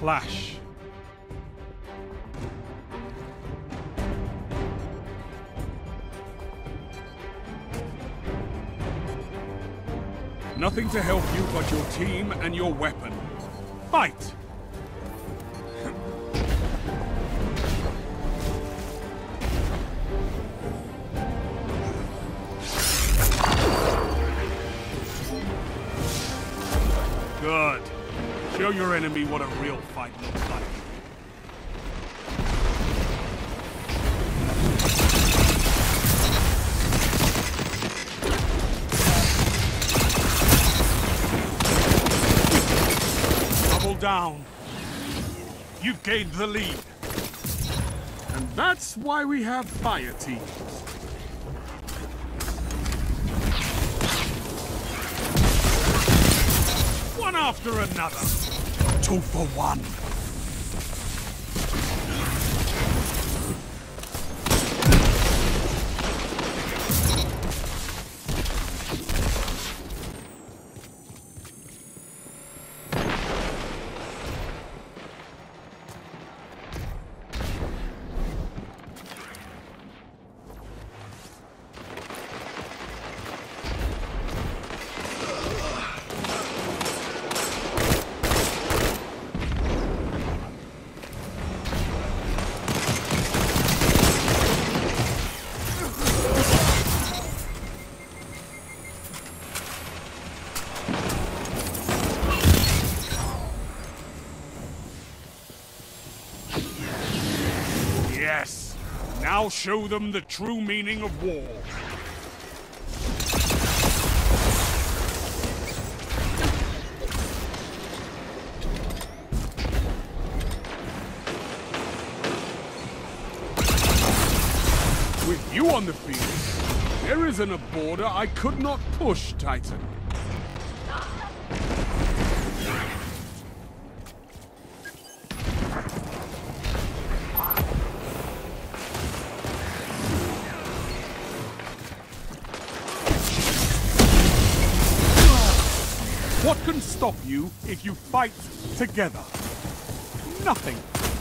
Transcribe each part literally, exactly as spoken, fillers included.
flash. Nothing to help you but your team and your weapon. Fight! Good. Show your enemy what a real fight looks like. Double down. You've gained the lead. And that's why we have fire teams. One after another. Two for one. Yes. Now show them the true meaning of war. With you on the field, there isn't a border I could not push, Titan. What can stop you if you fight together? Nothing.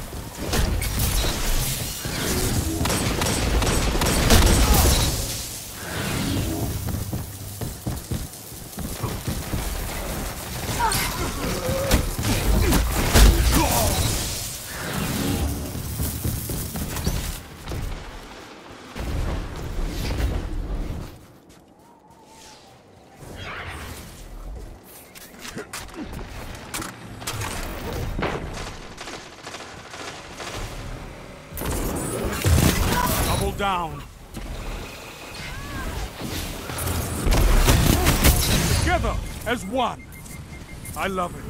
Double down. Together as one. I love it.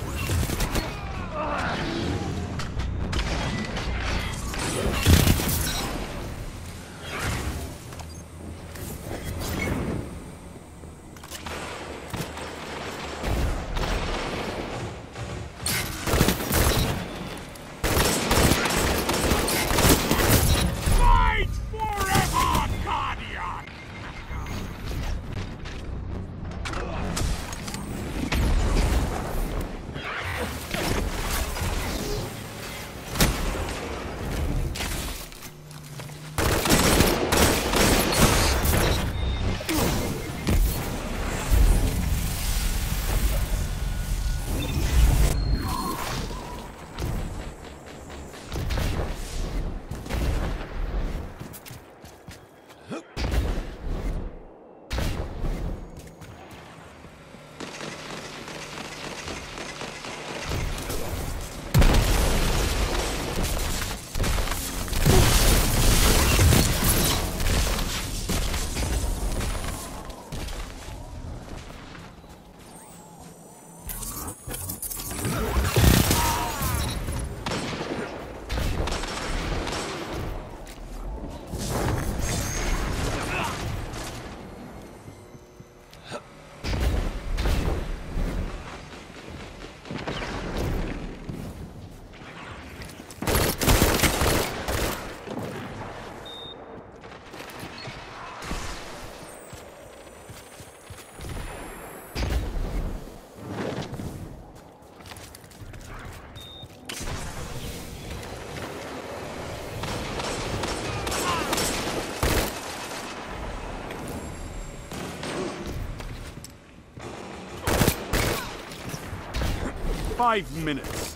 five minutes.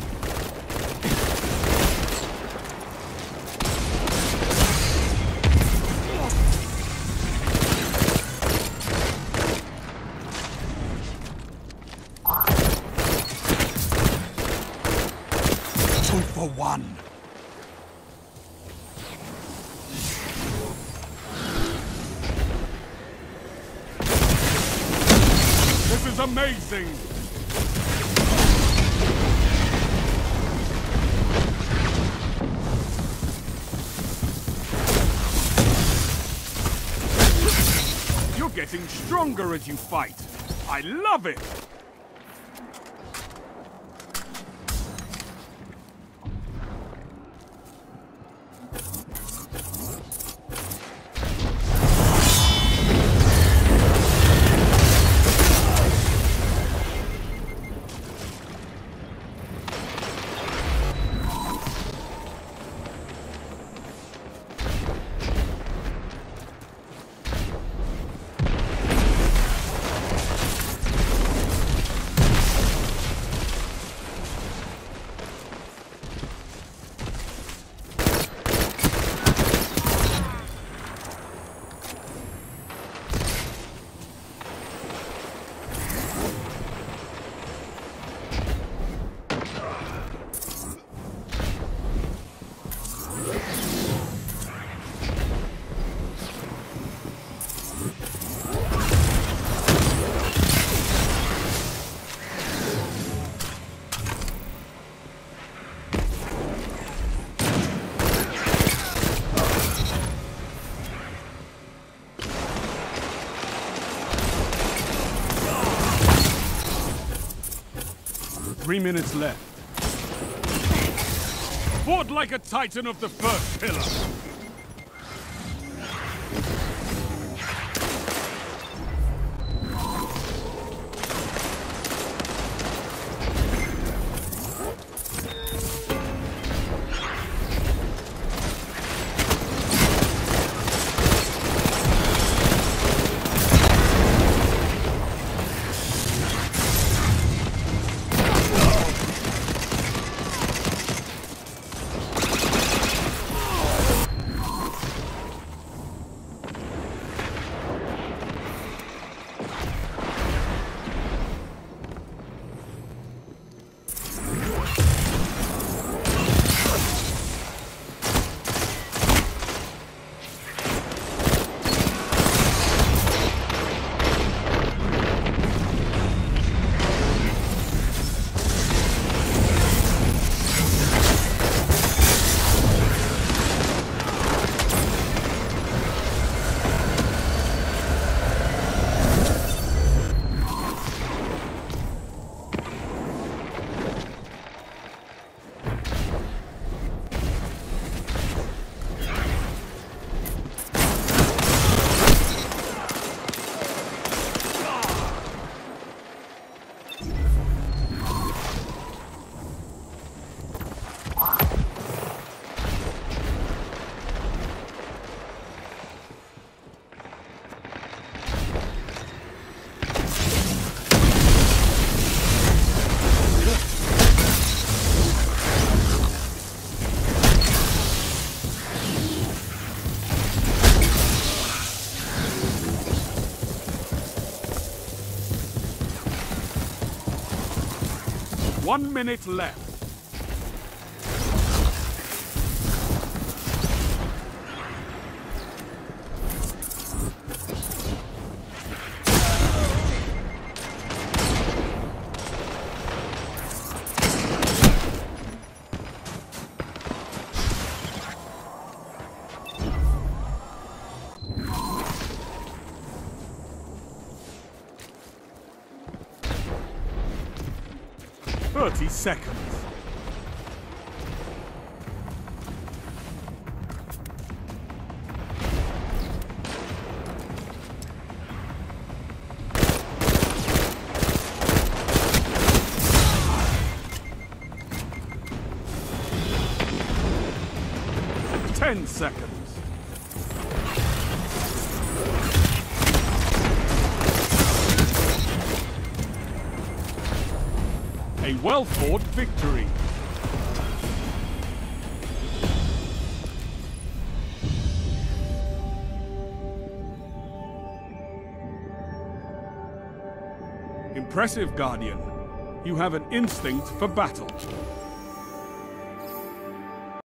Two for one. This is amazing! You're getting stronger as you fight. I love it! Three minutes left. Fought like a titan of the first pillar. One minute left. Thirty seconds. Ten seconds. A well-fought victory. Impressive, Guardian. You have an instinct for battle.